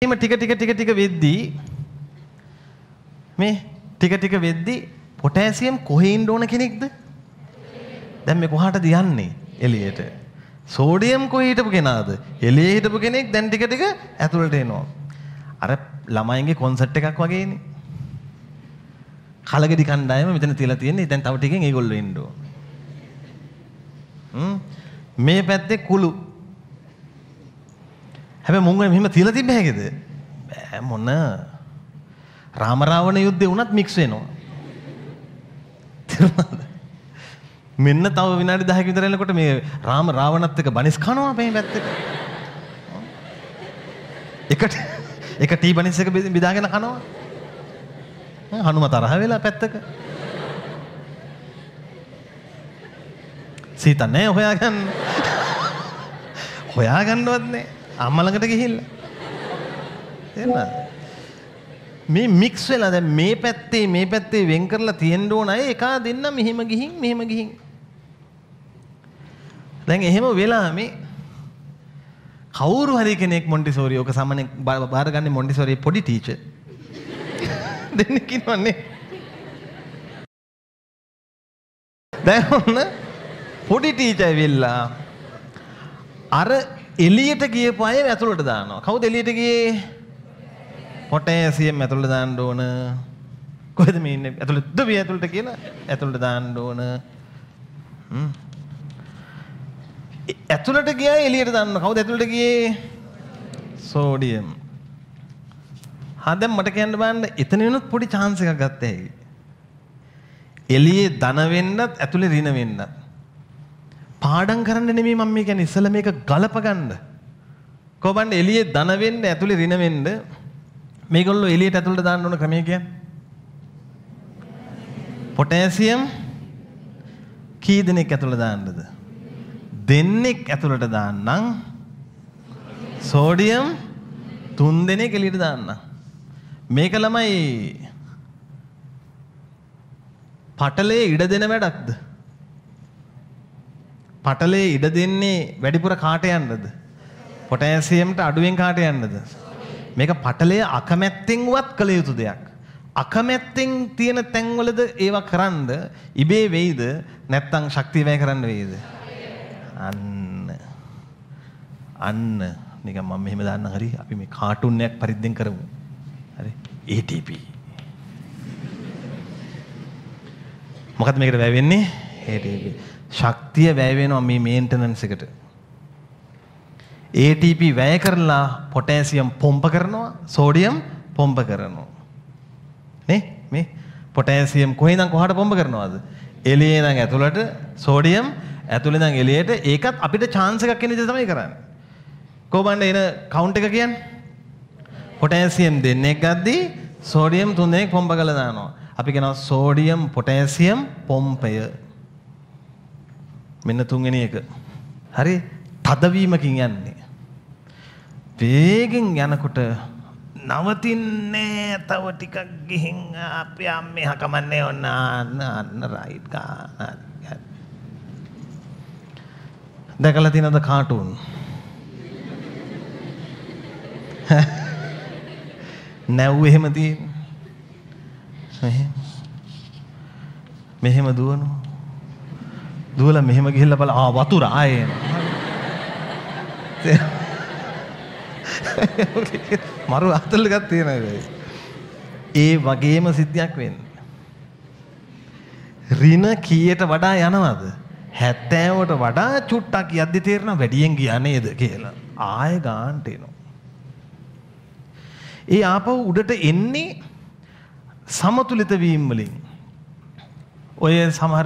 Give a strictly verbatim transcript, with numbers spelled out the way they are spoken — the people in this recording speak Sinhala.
ටික ටික ටික ටික වෙද්දී මේ ටික ටික වෙද්දී පොටෑසියම් කොහේ ඉන්න ඕන කෙනෙක්ද? දැන් මේ කොහාටද යන්නේ? එළියට. සෝඩියම් කොහේ හිටපු කෙනාද? එළියේ හිටපු කෙනෙක් දැන් ටික ටික ඇතුළට එනවා. අර ළමයින්ගේ කොන්සර්ට් එකක් වගේනේ. කලගෙඩි කණ්ඩායම මෙතන තියලා තියෙන්නේ. දැන් තව ටිකෙන් ඒගොල්ලෝ එන්න ඕන. හ්ම් මේ පැත්තේ කුළු. හැබැයි මුංගනේ මෙහෙම තියලා තිබ්බ හැකේද? බෑ මොන. රාම රාවණ යුද්ධේ වුණත් මික්ස් වෙනවා. තේරුණාද? මෙන්න තව විනාඩි දහයක විතර යනකොට මේ රාම රාවණත් එක්ක බනිස් කනවා මේ පැත්තට. එකට එක ටී බනිස් එක බෙදාගෙන කනවා. හනුම තරහ වෙලා පැත්තක. සීතා නෑ හොයාගන්න. හොයාගන්නවත් නෑ. අම්මා ළඟට ගිහිල්ලා. තේරුණාද? මේ මික්ස් වෙලා දැන් මේ පැත්තේ මේ පැත්තේ වෙන් කරලා තියෙන්න ඕන අය එකා දෙන්න මෙහෙම ගිහින් මෙහෙම ගිහින්. දැන් එහෙම වෙලා මේ කවුරු හරි කෙනෙක් මොන්ටිසෝරි ඔක සාමාන්‍යයෙන් බාරගන්නේ මොන්ටිසෝරි පොඩි ටීචර් දෙන්නෙක් ඉන්නවනේ. දැන් ඔන්න පොඩි ටීචර් ඇවිල්ලා අර එළියට ගියපු අය ඇතුළට දානවා. කවුද එළියට ගියේ? පොටෑසියම් ඇතුළට දාන්න ඕන. කොහෙද මේ ඉන්නේ? ඇතුළට දෙවිය ඇතුළට කියලා ඇතුළට දාන්න ඕන. හ්ම්. ඇතුළට ගියා එළියට දාන්න. කවුද ඇතුළට ගියේ? සෝඩියම්. හා දැන් මට කියන්න බලන්න එතන වෙනත් පොඩි chance එකක් ගත්තා ඇයි? එළියේ ධන වෙන්නත් ඇතුළේ ඍණ වෙන්නත්. පාඩම් කරන්න නෙමෙයි මම මේ කියන්නේ ඉස්සෙල්ලා මේක ගලප ගන්න. කොහොමද එළියේ ධන වෙන්න ඇතුළේ ඍණ වෙන්න මේගොල්ලෝ එළියට ඇතුළට දාන්න ඕන ක්‍රමය කියන්නේ? පොටෑසියම් කී දෙනෙක් ඇතුළට දාන්නද? දෙන්නෙක් ඇතුළට දාන්නම්. සෝඩියම් තුන් දෙනෙක් එළියට දාන්නම්. මේක ළමයි පටලේ ඉඩ දෙන වැඩක්ද? පටලේ ඉඩ දෙන්නේ වැඩිපුර කාට යන්නද? පොටෑසියම්ට අඩුවෙන් කාට යන්නද? මේක පටලය අකමැත්තෙන්වත් කළ යුතු දෙයක්. අකමැත්තෙන් තියෙන තැන්වලද ඒවා කරන්න ඉබේ වෙයිද නැත්නම් ශක්තිය වැය කරන්න වෙයිද? අන්න අන්න නිකන් මම මෙහෙම දාන්න හරි අපි මේ කාටුන් එකක් පරිද්දෙන් කරමු. හරි A T P. මොකද මේකට වැය වෙන්නේ? A T P. ශක්තිය වැය වෙනවා මේ මේන්ටනන්ස් එකට. A T P වැය කරලා පොටෑසියම් පොම්ප කරනවා, සෝඩියම් පොම්ප කරනවා. නේ? මේ පොටෑසියම් කොහෙන්ද කොහාට පොම්ප කරනවද? එළියේ නම් ඇතුළට, සෝඩියම් ඇතුළේ නම් එළියට. ඒකත් අපිට chance එකක් එන විදිහ තමයි කරන්නේ. කොහොමද එන කවුන්ට් එක කියන්නේ? පොටෑසියම් දෙන්නෙක් ගද්දී සෝඩියම් තුන් දෙනෙක් පොම්ප කරලා දානවා. අපි කියනවා සෝඩියම් පොටෑසියම් පොම්පය. මෙන්න තුන්වෙනි එක. හරි? තදවීමකින් යන්නේ. වේගෙන් යනකොට නවතින්නේ තව ටිකක් ගිහින් අපි අම්මේ හකමන්නේ ඔන්න අන්න අන්න රයිට් ගන්න. දැකලා තියෙනවද කාටුන්? නැව් එහෙම තියෙන්නේ. මෙහෙම. මෙහෙම දුවනවා. දුවලා මෙහෙම ගිහිල්ලා බල ආ වතුර ආයේ එනවා. මරු අතල් එකක් තියෙනවා. ඒ වගේම සිද්ධියක් වෙන්නේ. ඍණ කීයට වඩා යනවද? හැත්තෑවට වඩා චුට්ටක් යද්දි තේරෙනවා වැඩියෙන් ගියා නේද කියලා. ආයෙ ගාන්ට එනවා. ඒ ආපහු උඩට එන්නේ සමතුලිත වීම වලින්. ඔය සමහර